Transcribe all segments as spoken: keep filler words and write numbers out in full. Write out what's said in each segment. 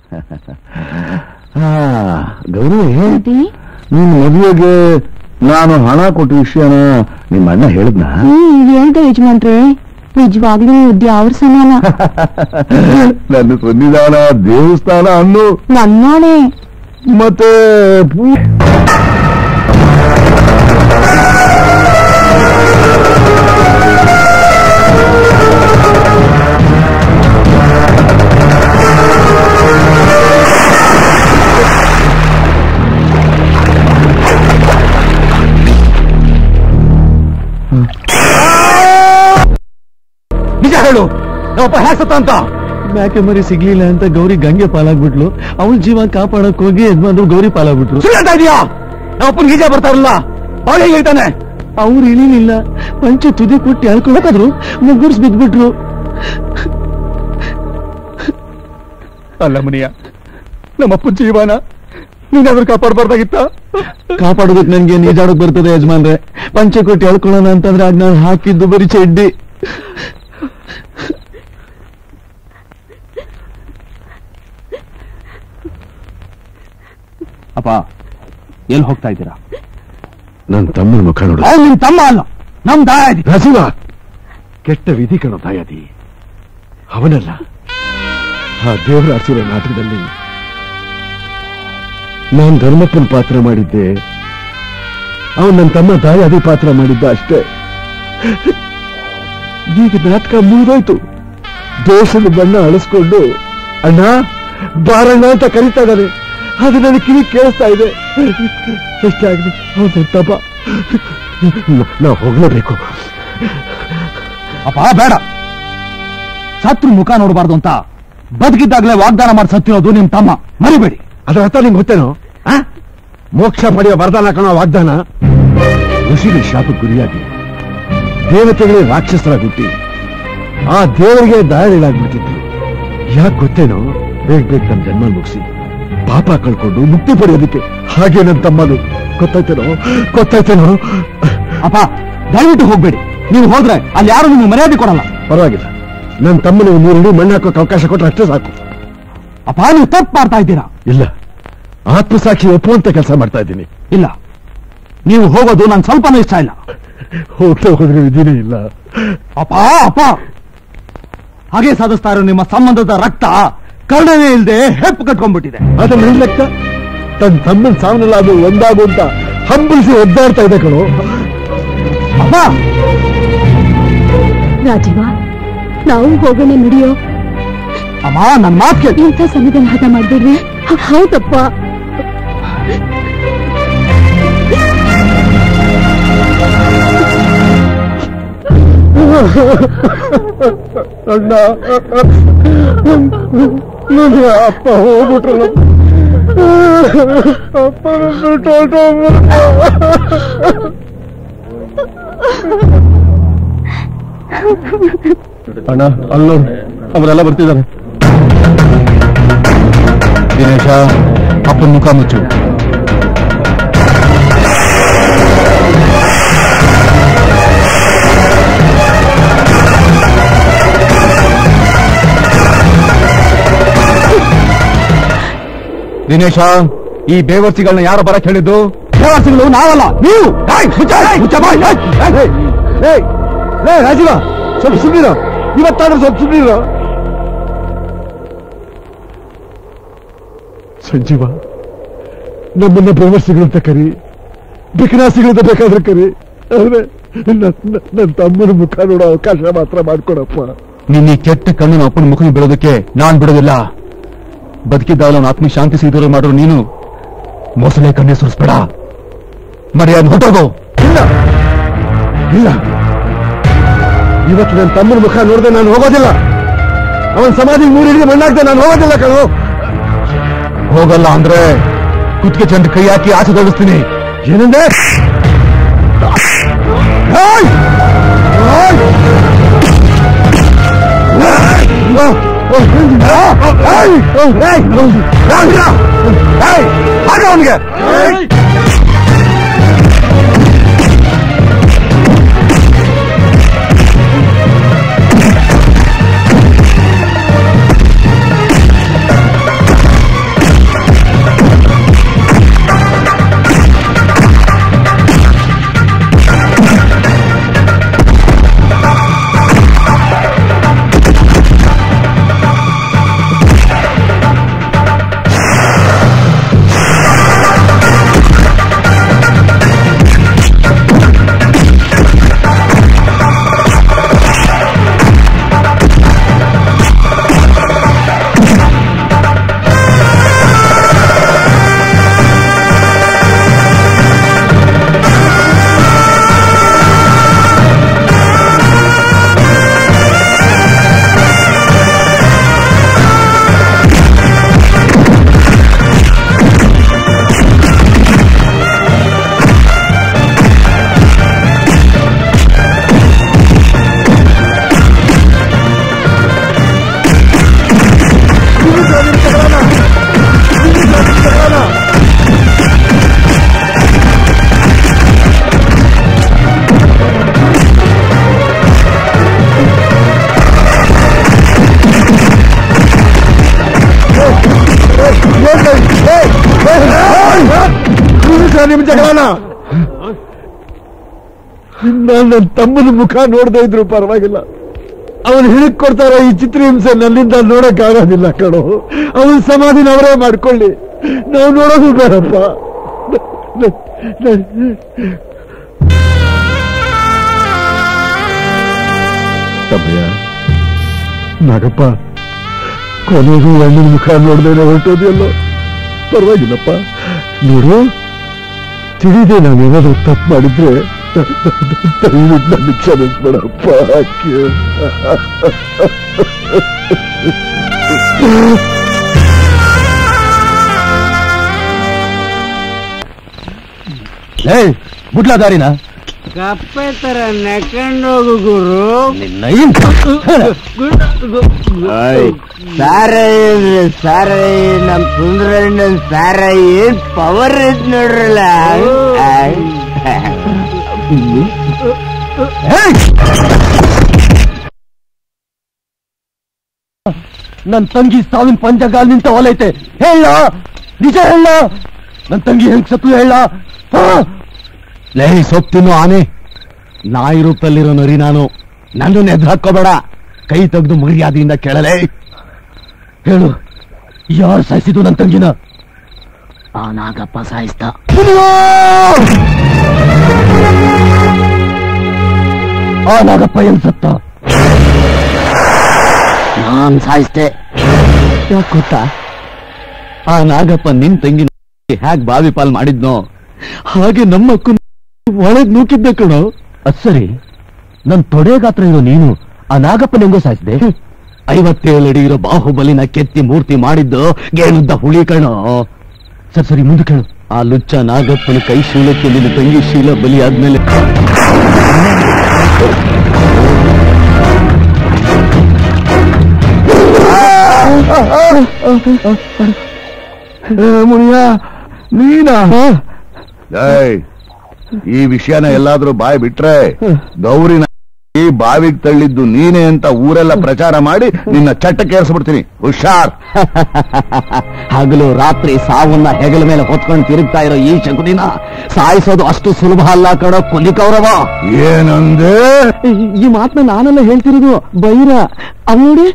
ಗೌರಿ, ನಿನ್ ಮದುವೆಗೆ ನಾನು ಹಣ ಕೊಟ್ಟ ವಿಷಯನ ನಿಮ್ಮ ಅಣ್ಣ ಹೇಳಿದ್ನ? ಹೇಳ್ದೆ ಯಜಮಾನ್ರೆ, ನಿಜವಾಗ್ಲೂ ಅವ್ರ ಸಮಾನ. ನನ್ನ ಸನ್ನಿಧಾನ ದೇವಸ್ಥಾನ ಅನ್ನು ನನ್ನಾಣೆ. ಮತ್ತೆ ನಿಜ ಹೇಳು, ನಮ್ಮಪ್ಪ ಹ್ಯಾಕ್ ಸತ್ತ ಅಂತ? ಮ್ಯಾಕೆ ಮರಿ ಸಿಗ್ಲಿಲ್ಲ ಅಂತ ಗೌರಿ ಗಂಗೆ ಪಾಲಾಗ್ಬಿಟ್ಲು. ಅವಳ ಜೀವ ಕಾಪಾಡಕ್ ಹೋಗಿ ಯಜಮಾನ್ರು ಗೌರಿ ಪಾಲಾಗ್ಬಿಟ್ರು. ಸುಳ್ಳ್ತಾ ಇದೀಯಾ? ನಮ್ಮಪ್ಪನ ನಿಜ ಬರ್ತಾರಲ್ಲ, ಅವಳು ಹೇಗೆ ಹೇಳ್ತಾನೆ? ಅವ್ರು ಇಳಿಲಿಲ್ಲ, ಪಂಚೆ ತುದಿ ಕೊಟ್ಟು ಹೇಳ್ಕೊಳಕಾದ್ರು ಮುಗ್ಗುರ್ಸ್ ಬಿದ್ಬಿಟ್ರು. ಅಲ್ಲ ಮುನಿಯ, ನಮ್ಮಪ್ಪನ ಜೀವನ ನೀನಾದ್ರೂ ಕಾಪಾಡಬಾರ್ದಾಗಿತ್ತ? ಕಾಪಾಡೋದಕ್ಕೆ ನನ್ಗೆ ನೀಜಾಡಕ್ ಬರ್ತದೆ ಯಜಮಾನ್ರೆ. ಪಂಚೆ ಕೊಟ್ಟು ಹೇಳ್ಕೊಳ್ಳೋಣ ಅಂತಂದ್ರೆ ಅದ್ ನಾನು ಹಾಕಿದ್ದು ಬರೀ ಚಡ್ಡಿ. ಅಪ್ಪ, ಎಲ್ಲಿ ಹೋಗ್ತಾ ಇದ್ದೀರಾ? ನನ್ನ ತಮ್ಮನ ಮುಖ ನೋಡ. ನಿಮ್ ತಮ್ಮ ಅಲ್ಲ, ನಮ್ ದಾಯಾದಿ. ರಸಿವ, ಕೆಟ್ಟ ವಿಧಿ ಕಣೋ ದಾಯಾದಿ. ಅವನಲ್ಲ, ಆ ದೇವರ ಅಸುರ ನಾಟಕದಲ್ಲಿ ನಾನು ಧರ್ಮಪ್ಪನ ಪಾತ್ರ ಮಾಡಿದ್ದೆ, ಅವನ್ ನನ್ನ ತಮ್ಮ ದಾಯಾದಿ ಪಾತ್ರ ಮಾಡಿದ್ದ ಅಷ್ಟೇ. ಈಗ ನಾಟಕ ಮುಗಿದೋಯ್ತು. ದೇಶದ ಬಣ್ಣ ಅಳಿಸ್ಕೊಂಡು ಅಣ್ಣ ಬಾರಣ್ಣ ಅಂತ ಕರೀತಾ ಇದ್ದಾನೆ. ಅದು ನನಗೆ ಕಿವಿ ಕೇಳಿಸ್ತಾ ಇದೆ. ಎಷ್ಟೇ ಆಗಲಿ ಅವನ ತಪ್ಪ, ನಾವು ಹೋಗ್ಲೇಬೇಕು. ಅಪ್ಪ ಬೇಡ, ಸತ್ರು ಮುಖ ನೋಡಬಾರ್ದು ಅಂತ ಬದುಕಿದ್ದಾಗಲೇ ವಾಗ್ದಾನ ಮಾಡಿ ಸತ್ತಿರೋದು ನಿಮ್ ತಮ್ಮ, ಮರಿಬೇಡಿ. ಅದರ ಅರ್ಥ ನಿಮ್ಗೆ ಗೊತ್ತೇನೋ? ಮೋಕ್ಷ ಪಡೆಯುವ ವರದಾನ ಕಾಣೋ ವಾಗ್ದಾನ. ಋಷಿಗಳ ಶಾಪಕ್ಕೆ ಗುರಿಯಾಗಿ ದೇವತೆಗಳೇ ರಾಕ್ಷಸರಾಗಿ ಹುಟ್ಟಿ ಆ ದೇವರಿಗೆ ದಾಯಾದಿಗಳಾಗ್ಬಿಟ್ಟಿದ್ರು. ಯಾಕೆ ಗೊತ್ತೇನೋ? ಬೇಗ ಬೇಗ ತಮ್ಮ ಜನ್ಮ ಮುಗಿಸಿ ಪಾಪ ಕಳ್ಕೊಂಡು ಮುಕ್ತಿ ಪಡೆಯೋದಕ್ಕೆ. ಹಾಗೆ ನನ್ನ ತಮ್ಮನು. ಗೊತ್ತಾಯ್ತೇನೋ? ಗೊತ್ತಾಯ್ತೇನೋ? ಅಪ್ಪ ದಯವಿಟ್ಟು ಹೋಗ್ಬೇಡಿ. ನೀವು ಹೋದ್ರೆ ಅಲ್ಲಿ ಯಾರು ನಿಮ್ಗೆ ಮರ್ಯಾದೆ ಕೊಡಲ್ಲ. ಪರವಾಗಿಲ್ಲ, ನನ್ನ ತಮ್ಮನಿಗೆ ಮೂರು ಮಣ್ಣು ಹಾಕೋಕೆ ಅವಕಾಶ ಕೊಟ್ಟರೆ ಅಷ್ಟೇ ಸಾಕು. ಅಪ್ಪ, ನೀವು ತಪ್ಪು ಮಾಡ್ತಾ ಇದ್ದೀರಾ. ಇಲ್ಲ, ಆತ್ಮಸಾಕ್ಷಿ ಒಪ್ಪುವಂತ ಕೆಲಸ ಮಾಡ್ತಾ ಇದ್ದೀನಿ. ಇಲ್ಲ, ನೀವು ಹೋಗೋದು ನನ್ ಸ್ವಲ್ಪನೂ ಇಷ್ಟ ಇಲ್ಲ. ಹೋಗ್ತಾ ಹೋದ್ರೆ ವಿಧಿನೇ ಇಲ್ಲ. ಅಪ್ಪ ಅಪ್ಪ ಹಾಗೆ ಸಾಧಿಸ್ತಾ ಇರೋ ನಿಮ್ಮ ಸಂಬಂಧದ ರಕ್ತ ಕರುಣನೆ ಇಲ್ಲದೆ ಹೆಪ್ಪು ಕಟ್ಕೊಂಡ್ಬಿಟ್ಟಿದೆ. ಅದನ್ನ ಲೆಕ್ಕ ತನ್ನ ತಮ್ಮನ ಸಾವನೆಲ್ಲ ಅದು ಒಂದಾಗು ಅಂತ ಹಂಬಲಿಸಿ ಒದ್ದಾಡ್ತಾ ಇದೆ ಕಣೋ. ಅಪ್ಪ, ರಾಜೀವ, ನಾವು ಹೋಗೋಣ ನುಡಿಯೋ. ಅಮ್ಮ, ನನ್ನ ಮಾತು ಕೇಳಿ. ಇಂಥ ಸಮಯದಲ್ಲಿ ಹಠ ಮಾಡ್ಬೇಡ್ರಿ. ಹೌದಪ್ಪ. ಅಣ್ಣ, ನನ್ನ ಅಪ್ಪ ಹೋಗ್ಬಿಟ್ರಲ್ಲ. ಅಪ್ಪ ಅಣ್ಣ, ಅಲ್ಲೋ ಅವರೆಲ್ಲ ಬರ್ತಿದ್ದಾರೆ. ದಿನೇಶ, ಅಪ್ಪನ ಮುಖ ಮುಚ್ಚು. ದಿನೇಶ, ಈ ಬೇವರ್ಸಿಗಳನ್ನ ಯಾರು ಬರಕ್ ಹೇಳಿದ್ದು? ಬೇವರ್ಸಿಗಳು ನಾವಲ್ಲ, ನೀವು. ರಾಜೀವ, ಸ್ವಲ್ಪ ಸುಮ್ಮನಿರೋ. ಇವತ್ತಾದ್ರೂ ಸ್ವಲ್ಪ ಸುಮ್ಮನಿರೋ. ಸಂಜೀವ, ನಮ್ಮನ್ನ ಬೇವರ್ಸಿಗಳಂತ ಕರಿ, ಬಿಕರಾಸಿಗಳಂತ ಬೇಕಾದ್ರೆ ಕರಿ, ಆದ್ರೆ ನನ್ನ ತಮ್ಮನ ಮುಖ ನೋಡೋ ಅವಕಾಶ ಮಾತ್ರ ಮಾಡ್ಕೊಡಪ್ಪ. ನಿನ್ನ ಕೆಟ್ಟ ಕಣ್ಣಿನ ಅಪ್ಪನ ಮುಖ ಬಿಡೋದಕ್ಕೆ ನಾನ್ ಬಿಡೋದಿಲ್ಲ. ಬದುಕಿದ್ದಾಗಲೂ ಅವನ ಆತ್ಮ ಶಾಂತಿ ಸಿಗದೂರ ಮಾಡೋ ನೀನು ಮೊಸಳೆ ಕಣ್ಣೆ ಸುರಿಸ್ಬೇಡ. ಮರ್ಯಾದೆ ಹೊಟ್ಟೋಗು. ಇಲ್ಲ ಇಲ್ಲ, ಇವತ್ತು ನನ್ನ ತಮ್ಮನ ಮುಖ ನೋಡದೆ ನಾನು ಹೋಗೋದಿಲ್ಲ. ಅವನ ಸಮಾಧಿಗೆ ಮೂರಿಡಿಗೆ ಮಣ್ಣಾಗ್ದೆ ನಾನು ಹೋಗೋದಿಲ್ಲ ಕಣೋ. ಹೋಗಲ್ಲ ಅಂದ್ರೆ ಕುತ್ತಿಗೆ ಚಂದ ಕೈ ಹಾಕಿ ಆಚೆ ತೋರಿಸ್ತೀನಿ. ಏನಂದ್ರೆ? ಅವನಿಗೆ ನಿಮ್ ಜಗಳನ ನನ್ನ ತಮ್ಮನ ಮುಖ ನೋಡದೇ ಇದ್ರು ಪರವಾಗಿಲ್ಲ. ಅವನು ಹಿಡಿಕ್ ಕೊಡ್ತಾರ ಈ ಚಿತ್ರಹಿಂಸೆ ನನ್ನಿಂದ ನೋಡಕ್ ಆಗೋದಿಲ್ಲ ಕಣೋ. ಅವನ ಸಮಾಧಿನ ಅವರೇ ಮಾಡ್ಕೊಳ್ಳಿ, ನಾವು ನೋಡೋದು ಬೇಡಪ್ಪ. ತಮ್ಮಯ್ಯ, ನಾಗಪ್ಪ, ಕೊನೆಗೂ ಅಣ್ಣನ ಮುಖ ನೋಡ್ದೇನೆ ಹೊರಟೋದಿಯಲ್ಲೋ. ಪರವಾಗಿಲ್ಲಪ್ಪ, ನೋಡು, ತಿಳಿದೆ ನಾವೇನಾದ್ರೂ ತಪ್ಪು ಮಾಡಿದ್ರೆ ದಯವಿಟ್ಟು ನನ್ನ ಕ್ಷಮಿಸ್ಬೇಡಪ್ಪ. ಬುಡ್ಲಾದಾರಿನ ಕಪ್ಪೆ ತರ ನೆಕೊಂಡೋಗು ಗುರು. ಸಾರಾಯಿ ಸಾರಾಯಿ ನಮ್ ಸುಂದರಣ್ಣನ್ ಸಾರಾಯಿ ಏನ್ ಪವರ್ ಇದ್ ನೋಡ್ರಲ್ಲ. ನನ್ ತಂಗಿ ಸಾವಿನ ಪಂಚಗಾಲ್ ನಿಂತ ಹೊಲೈತೆ. ಹೇಳ, ನಿಜ ಹೇಳ, ನನ್ ತಂಗಿ ಹೆಂಗ್ ಸತ್ತು ಹೇಳ. ಲೇ ಸೊಪ್ತಿನ್ನು ಆನೆ, ನಾಯಿ ರೂಪದಲ್ಲಿರೋ ನರಿ ನಾನು. ನನ್ನನ್ನು ಎದ್ದು ಹಾಕೋಬೇಡ, ಕೈ ತೆಗೆದು ಮರ್ಯಾದೆಯಿಂದ ಕೇಳಲೇ. ಹೇಳು, ಯಾರು ಸಾಯಿಸಿದ್ದು ನನ್ ತಂಗಿನ? ಆ ನಾಗಪ್ಪ ಸಾಯಿಸ್ತ. ಆ ನಾಗಪ್ಪ ಎಲ್ ಸತ್ತ? ನಾನ್ ಸಾಯಿಸ್ತೆ. ಯಾಕೆ ಗೊತ್ತಾ? ಆ ನಾಗಪ್ಪ ನಿನ್ ತಂಗಿನ ಹ್ಯಾಕ್ ಬಾವಿ ಪಾಲ್ ಮಾಡಿದ್ನೋ ಹಾಗೆ ನಮ್ಮಕ್ಕೂ ಒಳಗ್ ನೂಕಿದ್ದೆ ಕಣೋ. ಅದ್ ಸರಿ, ನನ್ ತೊಡೆ ಗಾತ್ರ ಇರೋ ನೀನು ಆ ನಾಗಪ್ಪನ ಹೆಂಗೋ ಸಾಯಿಸಿದೆ? ಐವತ್ತೇಳು ಅಡಿ ಇರೋ ಬಾಹುಬಲಿನ ಕೆತ್ತಿ ಮೂರ್ತಿ ಮಾಡಿದ್ದು ಗೇಣುದ್ದ ಹುಳಿ ಕಣೋ. ಸರಿ ಸರಿ ಮುಂದೆ ಕೇಳು. ಆ ಲುಚ್ಚ ನಾಗಪ್ಪನ ಕೈ ಶೀಲಕ್ಕೆ ನಿನ್ನ ತಂಗಿ ಶೀಲ ಬಲಿ ಆದ್ಮೇಲೆ ಮುನಿಯ ನೀನಾ? ಈ ವಿಷಯನ ಎಲ್ಲಾದ್ರೂ ಬಾಯ್ ಬಿಟ್ರೆ ಗೌರಿನ ಈ ಬಾವಿಗೆ ತಳ್ಳಿದ್ದು ನೀನೇ ಅಂತ ಊರೆಲ್ಲ ಪ್ರಚಾರ ಮಾಡಿ ನಿನ್ನ ಚಟ್ಟಕ್ಕೇರಿಸ್ಬಿಡ್ತೀನಿ. ಹುಷಾರ್. ಹಗಲು ರಾತ್ರಿ ಸಾವನ್ನ ಹೆಗಲ ಮೇಲೆ ಹೊತ್ಕೊಂಡು ತಿರುಗ್ತಾ ಇರೋ ಈ ಶಕುನಿನ ಸಾಯಿಸೋದು ಅಷ್ಟು ಸುಲಭ ಅಲ್ಲ ಕಣೋ ಕೊಲ್ಲಿಕೌರವ. ಏನಂದೆ? ಈ ಮಾತನ್ನ ನಾನೆಲ್ಲ ಹೇಳ್ತಿರೋದು ಬೈರ. ಅವ್ ನೋಡಿ,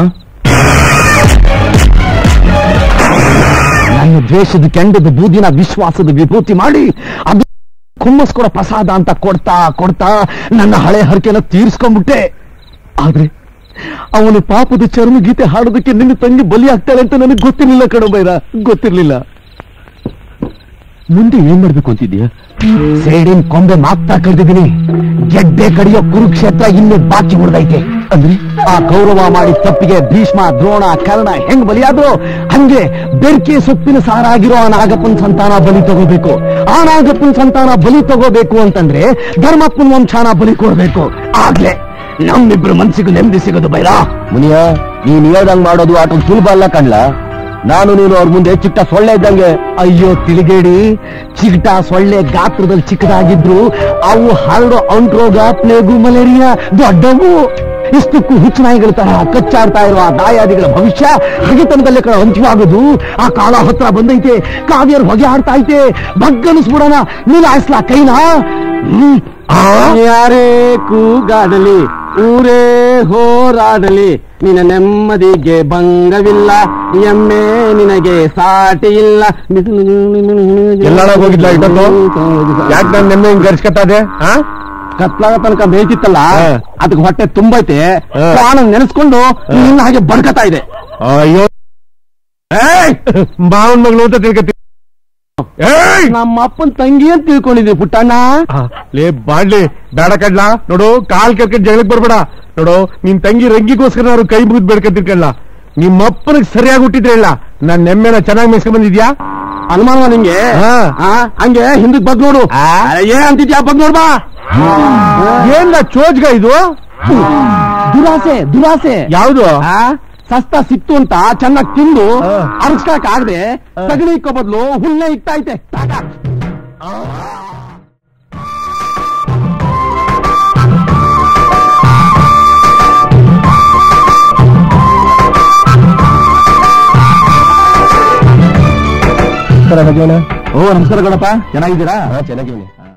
ನನ್ನ ದ್ವೇಷದ ಕೆಂಡದ ಬೂದಿನ ವಿಶ್ವಾಸದ ವಿಭೂತಿ ಮಾಡಿ ಅದು ಕುಮ್ಮಸ್ಕೊಡ ಪ್ರಸಾದ ಅಂತ ಕೊಡ್ತಾ ಕೊಡ್ತಾ ನನ್ನ ಹಳೆ ಹರಕೆನ ತೀರ್ಸ್ಕೊಂಡ್ಬಿಟ್ಟೆ. ಆದ್ರೆ ಅವನು ಪಾಪದ ಚರ್ಮ ಗೀತೆ ಹಾಡೋದಕ್ಕೆ ನಿನ್ನ ತಂಗಿ ಬಲಿ ಆಗ್ತಾಳೆ ಅಂತ ನನಗೆ ಗೊತ್ತಿರ್ಲಿಲ್ಲ ಕಣೋ ಬೈರ, ಗೊತ್ತಿರ್ಲಿಲ್ಲ. ಮುಂದೆ ಏನ್ ಮಾಡ್ಬೇಕು ಅಂತಿದ್ಯಾ? ಸೇಡಿನ ಕೊಂಬೆ ಮಾತ್ರ ಕಳೆದಿದ್ದೀನಿ, ಗೆಡ್ಡೆ ಕಡಿಯೋ ಕುರುಕ್ಷೇತ್ರ ಇನ್ನೂ ಬಾಕಿ ಉಳಿದೈತೆ. ಅಂದ್ರೆ ಆ ಕೌರವ ಮಾಡಿ ತಪ್ಪಿಗೆ ಭೀಷ್ಮ, ದ್ರೋಣ, ಕರ್ಣ ಹೆಂಗ್ ಬಲಿಯಾದ್ರು ಹಂಗೆ ಬೆರ್ಕೆ ಸೊಪ್ಪಿನ ಸಾರಾಗಿರೋ ಆ ನಾಗಪ್ಪನ ಸಂತಾನ ಬಲಿ ತಗೋಬೇಕು. ಆ ನಾಗಪ್ಪನ ಸಂತಾನ ಬಲಿ ತಗೋಬೇಕು ಅಂತಂದ್ರೆ ಧರ್ಮಪ್ಪನ ವಂಶಾನ ಬಲಿ ಕೊಡ್ಬೇಕು. ಆಗ್ಲೇ ನಮ್ಮಿಬ್ರು ಮನ್ಸಿಗೂ ನೆಮ್ಮದಿ ಸಿಗೋದು ಬೈರ. ಮುನಿಯ, ನೀನ್ ಹೇಳ್ದಂಗ್ ಮಾಡೋದು ಆಟ ಸುಲಭ ಅಲ್ಲ ಕಣ್ಲ. ನಾನು ನೀನು ಅವ್ರ ಮುಂದೆ ಚಿಕ್ಕ ಸೊಳ್ಳೆ ಇದ್ದಂಗೆ. ಅಯ್ಯೋ ತಿಳಿಗೇಡಿ, ಚಿಗಟ ಸೊಳ್ಳೆ ಗಾತ್ರದಲ್ಲಿ ಚಿಕ್ಕದಾಗಿದ್ರು ಅವು ಹರಡೋ ಅಂಟ್ರೋಗ, ಪ್ಲೇಗು, ಮಲೇರಿಯಾ ದೊಡ್ಡವು. ಇಷ್ಟಕ್ಕೂ ಹುಚ್ಚು ನಾಯಿಗಳ ತರ ಕಚ್ಚಾಡ್ತಾ ಇರುವ ಆ ದಾಯಾದಿಗಳ ಭವಿಷ್ಯ ಹಗೆತನದಲ್ಲೇ ಕಡೆ ಅಂತ್ಯವಾಗೋದು. ಆ ಕಾಲ ಹತ್ರ ಬಂದೈತೆ, ಕಾವ್ಯರು ಹೊಗೆ ಆಡ್ತಾ ಐತೆ. ಬಗ್ಗನಿಸ್ಬಿಡೋಣ, ನೀಲಾಯಿಸ್ಲಾ ಕೈನಾ? ಹ್ಮ್ ಯಾರೇ ಕೂಗಾಡಲಿ, ಊರೇ ಹೋರಾಡಲಿ, ನಿನ್ನ ನೆಮ್ಮದಿಗೆ ಭಂಗವಿಲ್ಲ, ಎಮ್ಮೆ ನಿನಗೆ ಸಾಟಿ ಇಲ್ಲ. ಎಲ್ಲಾಳ ಹೋಗಿದ್ಲ ಇವತ್ತು? ಯಾಕೆ ನನ್ನ ನೆಮ್ಮೆ ಹಿಂಗ್ ಗರ್ಸ್ಕತ್ತದೆ? ಕತ್ಲಾಗ ತನಕ ಬೇಯ್ತಿತ್ತಲ್ಲ, ಅದಕ್ಕೆ ಹೊಟ್ಟೆ ತುಂಬೈತೆ. ಪ್ರಾಣ ನೆನೆಸ್ಕೊಂಡು ನಿನ್ನ ಹಾಗೆ ಬಡ್ಕತಾ ಇದೆ. ಅಯ್ಯೋ, ಮಾವನ್ ಮಗಳು ಅಂತ ತಿಳ್ಕತಿ. ನಮ್ಮ ಅಪ್ಪನ ತಂಗಿ ಅಂತ ತಿಳ್ಕೊಂಡಿದ್ವಿ ಪುಟ್ಟಣ್ಣ. ಲೇ ಬಾಡ್ಲಿ, ಬೇಡ ಕಡ್ಲಾ. ನೋಡು, ಕಾಲ್ ಕೆರ್ಕೊಂಡ್ ಜಗಳಕ್ ಬರ್ಬೇಡ. ನೋಡು, ನಿನ್ ತಂಗಿ ರಂಗಿಗೋಸ್ಕರ ನಾವು ಕೈ ಮುಗಿದ್ ಬೇಡ್ಕಂತಿರ್ಕಲ್ಲ. ನಿಮ್ಮ ಅಪ್ಪನಿಗೆ ಸರಿಯಾಗಿ ಹುಟ್ಟಿದ್ರೆ ಇಲ್ಲ, ನಾನ್ ನೆಮ್ಮೆನ ಚೆನ್ನಾಗಿ ಮೇಸ್ಕೊಂಡ್ ಬಂದಿದ್ಯಾ? ಅನುಮಾನ ನಿಂಗೆ? ಹಂಗೆ ಹಿಂದಕ್ ಬಗ್ ನೋಡು. ಏನ್ ಅಂತಿದ್ಯಾ? ಬಗ್ ನೋಡ್ಬಾ. ಏನ್ ಚೋಜ್ಗ ಇದು? ದುರಾಸೆ ದುರಾಸೆ. ಯಾವುದು? ಸಸ್ತಾ ಸಿಕ್ತು ಅಂತ ಚೆನ್ನಾಗಿ ತಿಂದು ಅರ್ಸ್ಕಾಕ್ ಆಗದೆ ಸಗಣಿ ಇಕ್ಕೋ ಬದಲು ಹುಲ್ಲೆ ಇಕ್ತೈತೆ. ನಮಸ್ಕಾರ ಭಜನ. ಓ ನಮಸ್ಕಾರ ಗೌಡಪ್ಪ, ಚೆನ್ನಾಗಿದ್ದೀರಾ? ಚೆನ್ನಾಗಿದ್ದೀನಿ.